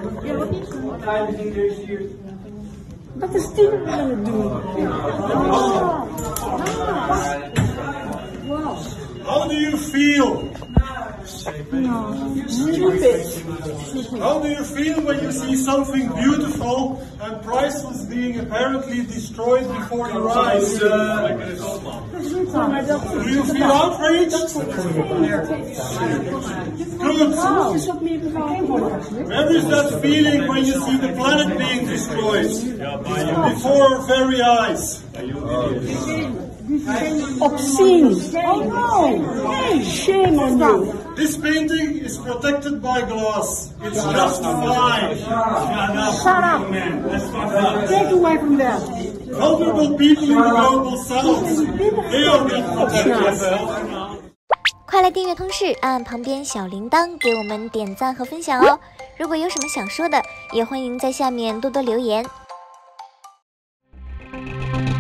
Wat is dit aan het doen? How do you feel? No, stupid. How do you feel when you see something beautiful and priceless being apparently destroyed before your eyes? Do you feel outraged? Good. Where is that feeling when you see the planet being destroyed before our very eyes? Obscene. Oh no! Shame on you. This painting is protected by glass. It's just fine. Shut up. Take away from there. Vulnerable people in the global south, they are not protected. 快来订阅通识，按旁边小铃铛给我们点赞和分享哦。如果有什么想说的，也欢迎在下面多多留言。